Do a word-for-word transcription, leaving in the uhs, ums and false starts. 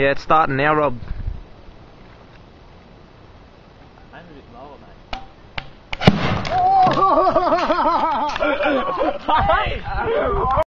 Yeah, it's starting now, Rob. Aim a bit lower, mate. Oh!